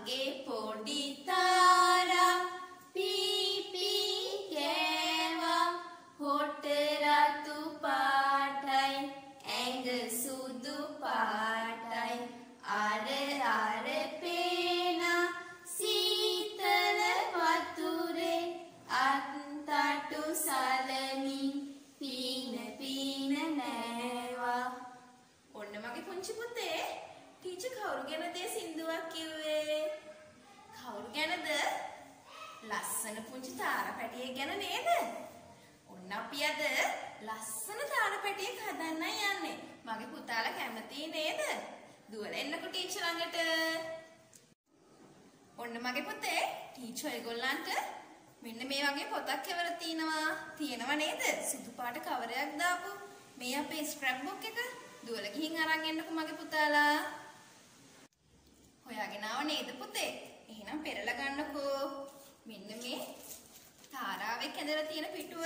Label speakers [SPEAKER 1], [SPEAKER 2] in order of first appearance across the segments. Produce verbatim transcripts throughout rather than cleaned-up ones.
[SPEAKER 1] මගේ පොඩි තාරා P P කෑවා හොට රතු පාටයි ඇඟ සුදු පාටයි අර අර පේන සීතල වතුරේ අත්තටු සලමින් පීන පීන නෑවා. ඔන්න මගේ පුංචි පුතේ ටීචර් කවුරු ගැනද සින්දුවක් කිව්වේ? කවුරු ගැනද? ලස්සන පුංචි තාරා පැටියෙක් ගැන නේද? ඔන්න අපි අද ලස්සන තාරා පැටියෙක් හදන්නයි යන්නේ. මගේ පුතාලා කැමතියි නේද? දුවලා එන්නකෝ ටීචර් ළඟට. ඔන්න මගේ පුතේ ටීචර් ඒගොල්ලන්ට මෙන්න මේ වගේ පොතක් එවලා තිනවා. තියෙනව නේද? සුදු පාට කවරයක් දාපු. මේ අපේ ස්ක්‍රැප් බුක් එක. දුවලා ගිහින් අරන් එන්නකෝ මගේ පුතාලා. හොයාගෙන ආව නේද පුතේ? එහෙනම් පෙරලා ගන්නකෝ. මෙන්න මේ තාරාවේ කැඳලා තියෙන පිටුව.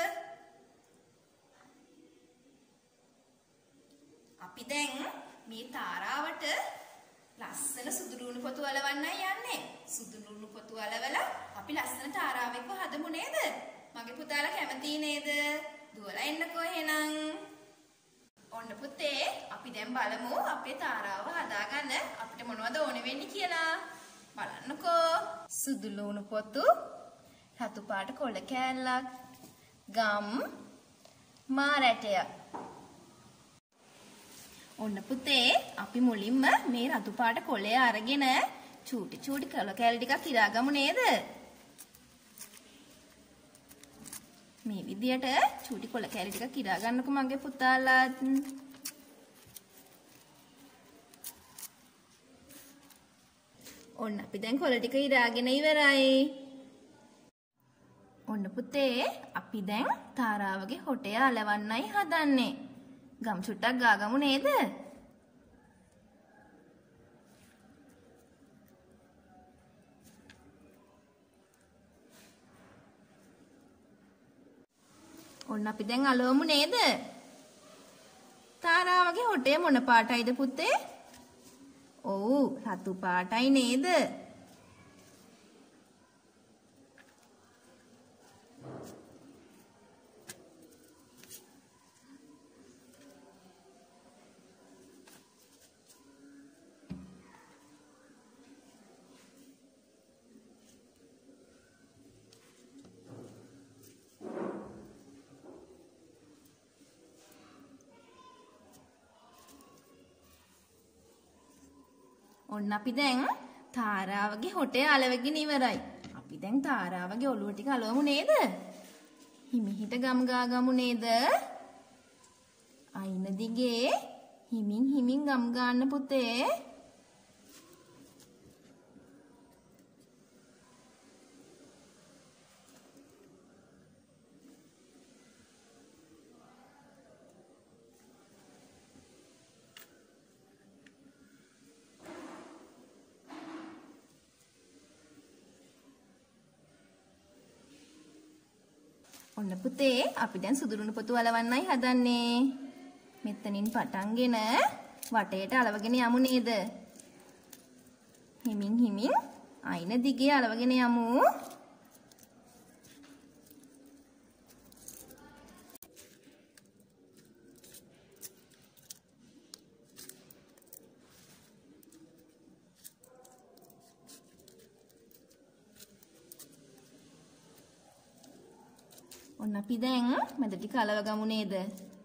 [SPEAKER 1] අපි දැන් මේ තාරාවට ලස්සන සුදු ලුණු පොතු අලවන්නයි යන්නේ. සුදු ලුණු පොතු අලවලා අපි ලස්සන තාරාවෙක්ව හදමු නේද? මගේ පුතාලා කැමතියි නේද? දුවලා එන්නකෝ එහෙනම්. ඔන්න පුතේ අපි දැන් බලමු අපේ තාරාව හදාගන්න අපිට මොනවද ඕන වෙන්නේ කියලා. බලන්නකෝ. සුදු ලුණු පොතු, රතු පාට කොළ කෑල්ලක්, ගම්, මා රැටයක්. ඔන්න පුතේ අපි මුලින්ම මේ රතු පාට කොළය අරගෙන චූටි චූටි කොළ කෑලි ටිකක් ඉරාගමු නේද? මේ විදියට චූටි කොළ කෑලි ටිකක් ඉරා ගන්නකෝ මගේ පුතාලා. ඔන්න අපි දැන් කොළ ටික ඉරාගෙන ඉවරයි. ඔන්න පුතේ අපි දැන් තාරාවගේ හොටය අලවන්නයි හදන්නේ. ගම් චුට්ටක් ගාගමු නේද? ඔන්න අපි දැන් අලවමු නේද? තාරාවගේ හොටේ මොන පාටයිද පුතේ? ඔව් රතු පාටයි නේද? ඔන්න අපි දැන් තාරාවගේ හොටේ අලවගෙන ඉවරයි. අපි දැන් තාරාවගේ ඔළුව ටික අලවමු නේද? හිමිහිට ගම් ගාගමු නේද? අයින දිගේ හිමින් හිමින් ගම් ගන්න පුතේ. ඔන්න පුතේ අපි දැන් සුදු ලුණු පොතු අලවන්නයි හදන්නේ. මෙතනින් පටන්ගෙන වටේට අලවගෙන යමු නේද? හිමින් හිමින් අයින දිගේ අලවගෙන යමු. ඔන්න අපි දැන් මැද ටික අලව ගමු නේද?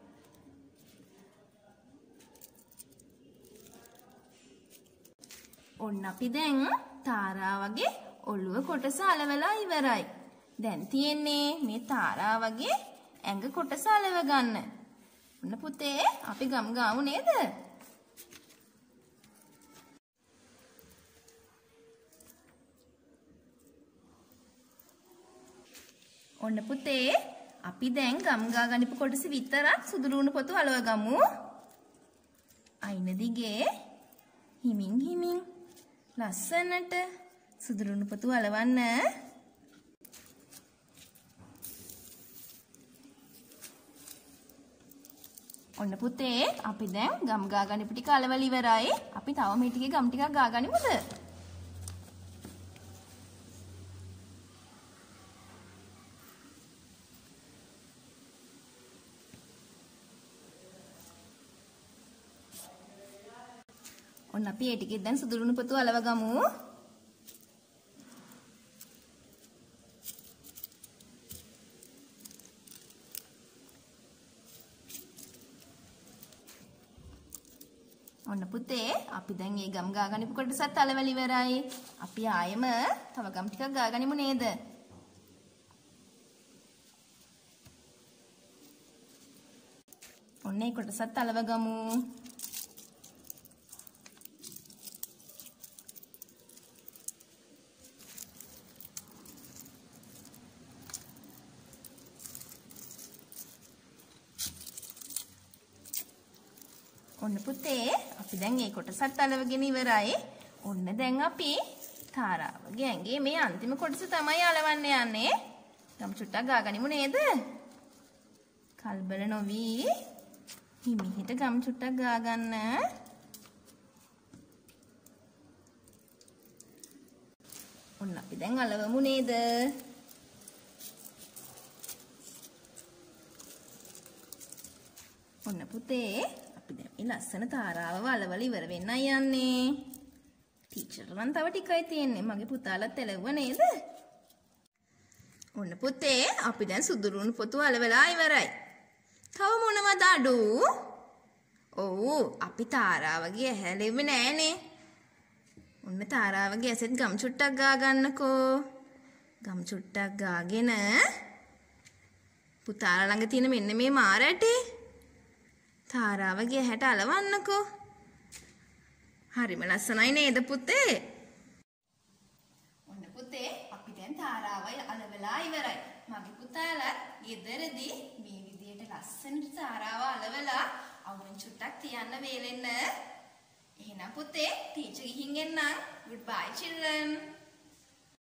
[SPEAKER 1] ඔන්න අපි දැන් තාරාවගේ ඔළුව කොටස අලවලා ඉවරයි. දැන් තියෙන්නේ මේ තාරාවගේ ඇඟ කොටස අලව ගන්න. ඔන්න පුතේ අපි ගම් ගාමු නේද? ඔන්න පුතේ අපි දැන් ගම් ගා ගනිපු කොටස විතරක් සුදු ලුණු පොතු අලව ගමු. අයින දිගේ හිමින් හිමින් ලස්සනට සුදු ලුණු පොතු අලවන්න. ඔන්න පුතේ අපි දැන් ගම් ගා ගනිපු ටික අලවලා ඉවරයි. අපි තව මේ ටිකේ ගම් ටිකක් ගා ගනිමුද? ඔන්න අපි ඒ ටිකෙන් දැන් සුදු ලුණු පොතු අලව ගමු. ඔන්න පුතේ අපි දැන් මේ ගම් ගාගනිපු කොටසත් අලවල ඉවරයි. අපි ආයෙම තව ගම් ටිකක් ගාගනිමු නේද? ඔන්න ඒ කොටසත් අලව ගමු. ඔන්න පුතේ අපි දැන් මේ කොටසත් අලවගෙන ඉවරයි. ඔන්න දැන් අපි තාරාවගේ ඇඟේ මේ අන්තිම කොටස තමයි අලවන්න යන්නේ. ගම් චුට්ටක් ගාගනිමු නේද? කල්බල නොවි හිමිහිට ගම් චුට්ටක් ගාගන්න. ඔන්න අපි දැන් අලවමු නේද? ඔන්න පුතේ අපි දැන් මේ ලස්සන තාරාව අලවල ඉවර වෙන්නයි යන්නේ. ටීචර් නම් තව ටිකයි තියෙන්නේ. මගේ පුතාලත් එළවුවා නේද? ඔන්න පුතේ අපි දැන් සුදු ලුණු පොතු අලවලා ඉවරයි. තව මොනවද අඩු? ඔව් අපි තාරාවගේ ඇහැ ලෙව්වේ නෑනේ. ඔන්න තාරාවගේ ඇසෙත් ගම් චුට්ටක් ගා ගන්නකෝ. ගම් චුට්ටක් ගාගෙන පුතාලා ළඟ තියෙන මෙන්න මේ මාර ඇටේ තාරාවගේ ඇහැට අලවන්නකෝ. හරිම ලස්සනයි නේද පුතේ? ඔන්න පුතේ අපි දැන් තාරාවයි අලවලා ඉවරයි. මගේ පුතාලත් ගෙදරදී මේ විදියට ලස්සනට තාරාව අලවලා අවුන් චුට්ටක් තියන්න වේලෙන්න. එහෙනම් පුතේ ටීචර් ගිහින් එන්නම්. Goodbye children.